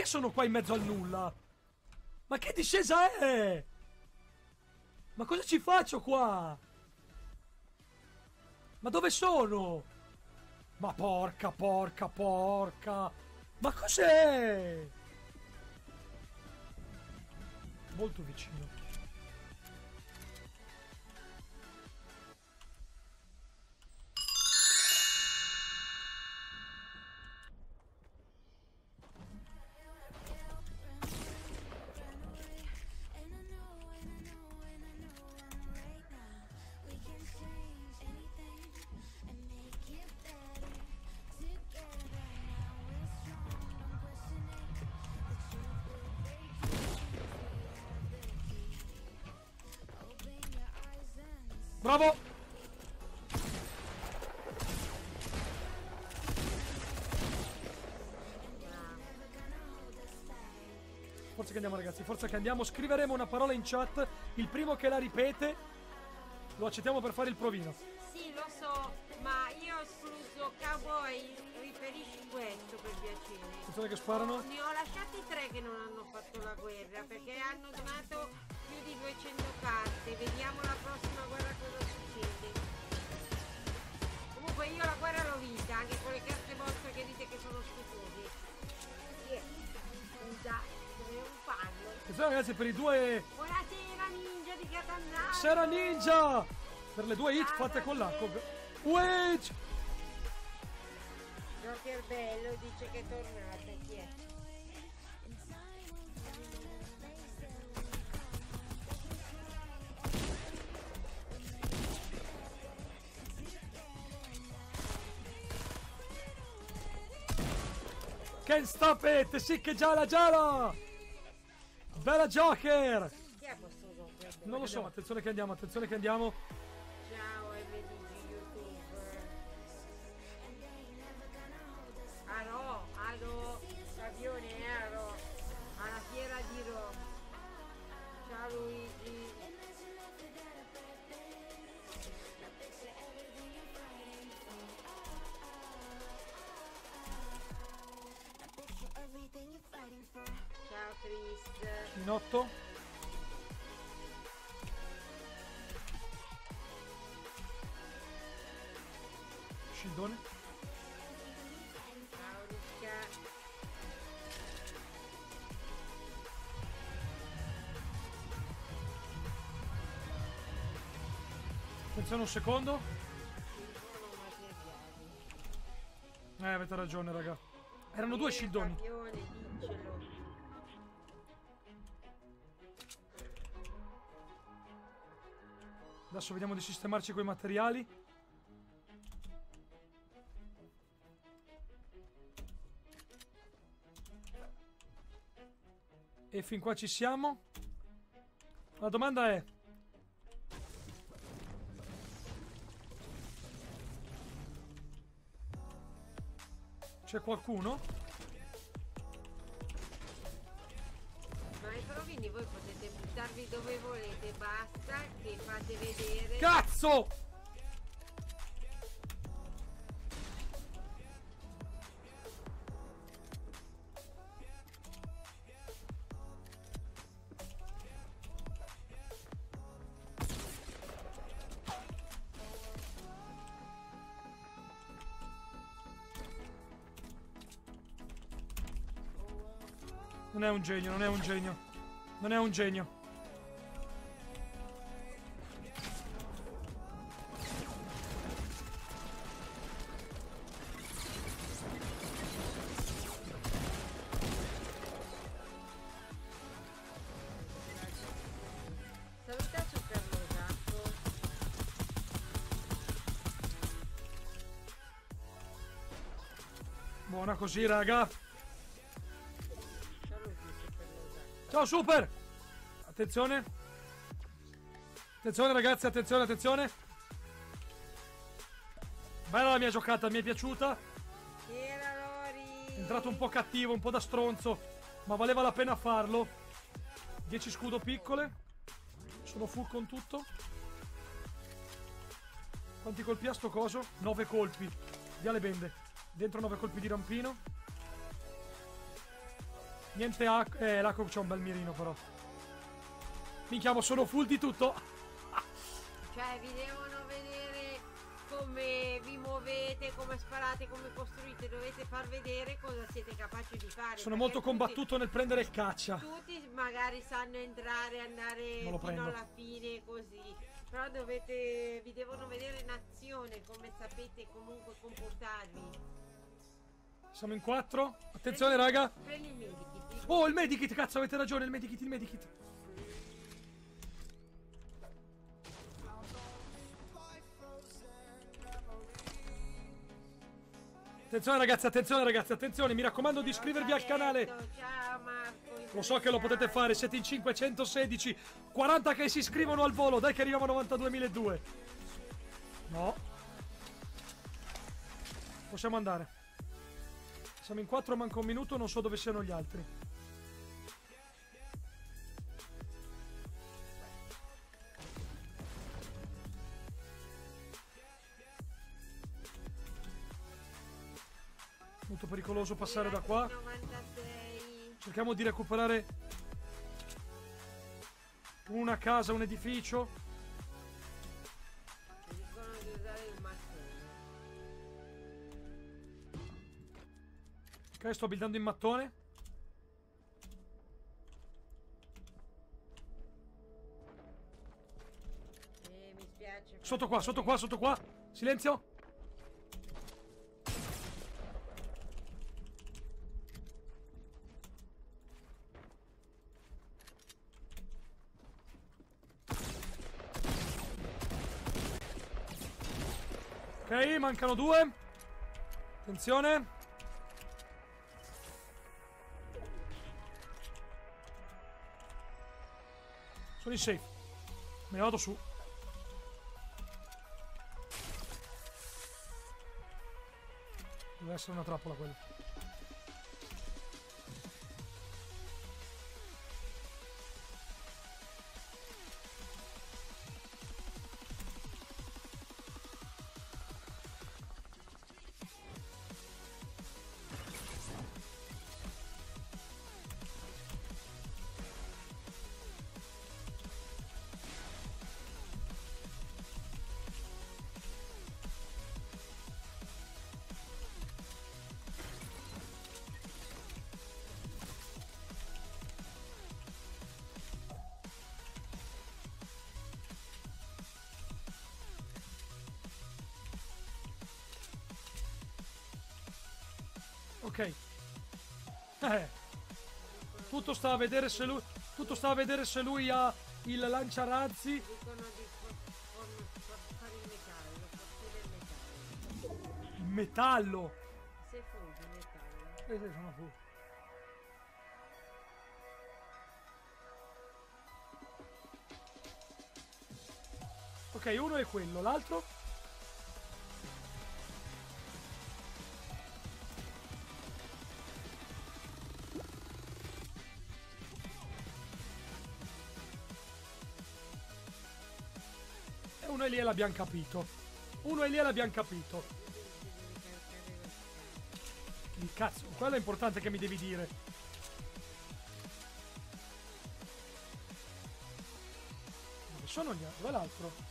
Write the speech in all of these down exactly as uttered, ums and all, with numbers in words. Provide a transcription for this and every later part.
sono qua in mezzo al nulla? Ma che discesa è? Ma cosa ci faccio qua? Ma dove sono? Ma porca, porca, porca. Ma cos'è? Molto vicino. Bravo! Forza che andiamo ragazzi, forza che andiamo. Scriveremo una parola in chat. Il primo che la ripete lo accettiamo per fare il provino. Sì, lo so, ma io ho escluso Cowboy. Riferisci questo per piacere. Attenzione che sparano. Oh, ne ho lasciati tre che non hanno fatto la guerra perché hanno donato più di duecento carte. Vediamo la prossima guerra cosa succede. Comunque io la guerra l'ho vinta anche con le carte vostre che dite che sono schifosi. Yeah. Scusa, dove un fallo. Attenzione ragazzi per i due. Buonasera ninja di Katandaro. Sera ninja. Per le due hit fatte con l'arco. Wait. Joker bello dice che è tornata. Chi è? Can't stop it! Sì che gialla gialla! Bella Joker! Chi è questo Joker? Non lo so, attenzione che andiamo, attenzione che andiamo. Ciao M D G YouTuber. Aro, aro, avione aro, alla fiera di Roma. Ciao Luigi. Ciao Chris. In otto. Scildone. Ciao Luca. Attenzione un secondo. Eh, avete ragione, raga. Erano due scildoni. Adesso vediamo di sistemarci quei materiali. E fin qua ci siamo. La domanda è: c'è qualcuno? Ma i provini voi potete buttarvi dove volete, basta che fate vedere. Cazzo! Non è un genio, non è un genio. Non è un genio. Saluta Super Losacco. Buona così, raga. Ciao Super! Attenzione. Attenzione ragazzi, attenzione, attenzione. Bella la mia giocata, mi è piaciuta. Era Lori. È entrato un po' cattivo, un po' da stronzo, ma valeva la pena farlo. dieci scudo piccole. Sono full con tutto. Quanti colpi ha sto coso? nove colpi. Via le bende. Dentro nove colpi di rampino. Niente acqua. Eh, l'acqua c'è un bel mirino però. Minchia, sono full di tutto. Cioè, vi devono vedere come vi muovete, come sparate, come costruite. Dovete far vedere cosa siete capaci di fare. Sono molto tutti, combattuto nel prendere il caccia. Tutti magari sanno entrare, andare Non lo fino prendo. alla fine, così. Però dovete, vi devono vedere in azione, come sapete comunque comportarvi. Siamo in quattro. Attenzione, raga. Prendi il medikit. Oh, il medikit, cazzo, avete ragione, il medikit, il medikit. Attenzione ragazzi, attenzione ragazzi, attenzione, mi raccomando di iscrivervi al canale. Ciao Marco. Lo so che lo potete fare, siete in cinquecentosedici. quaranta che si iscrivono al volo, dai che arriviamo a novantaduemiladuecento. No. Possiamo andare. Siamo in quattro, manca un minuto, non so dove siano gli altri. Molto pericoloso passare da qua. Cerchiamo di recuperare una casa, un edificio. Dicono di usare il mattone. Ok, sto buildando in mattone. Eh, mi spiace. Sotto qua, sotto qua, sotto qua. Silenzio. Ok, mancano due. Attenzione. Sono in safe. Me ne vado su. Deve essere una trappola quella. Ok. Eh. Tutto sta a vedere se lui. Tutto sta a vedere se lui ha il lanciarazzi. Dicono di fare il metallo, forse del metallo. Il metallo. Se funge il metallo. Eh, sì, sono fu. Ok, uno è quello, l'altro. E uno è lì e l'abbiamo capito. Uno è lì e l'abbiamo capito. Il cazzo, quello è importante che mi devi dire. Dove sono gli altri? Dov'è l'altro?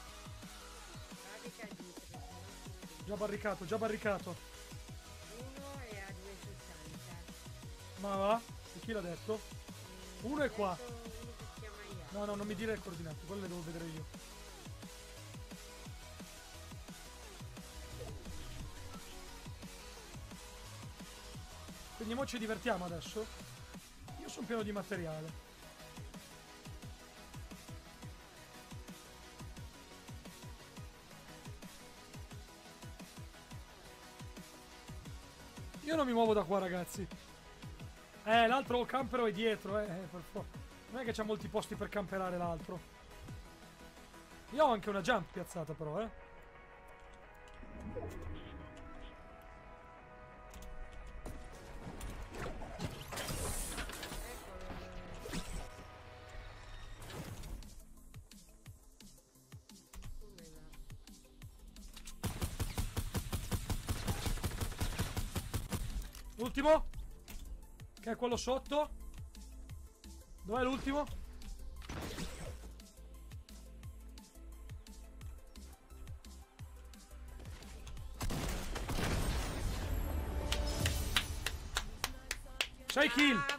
Già barricato, già barricato. Uno è a duecentosessanta. Ma va? E chi l'ha detto? Uno è qua. Uno che si chiama Ian. No, no, non mi dire le coordinate, quelle le devo vedere io. Quindi mo ci divertiamo adesso. Io sono pieno di materiale. Io non mi muovo da qua, ragazzi. Eh, l'altro campero è dietro, eh. Per forza. Non è che c'ha molti posti per camperare l'altro. Io ho anche una jump piazzata, però, eh. Ultimo. Ok, Che è quello sotto. Dov'è l'ultimo? sei kill.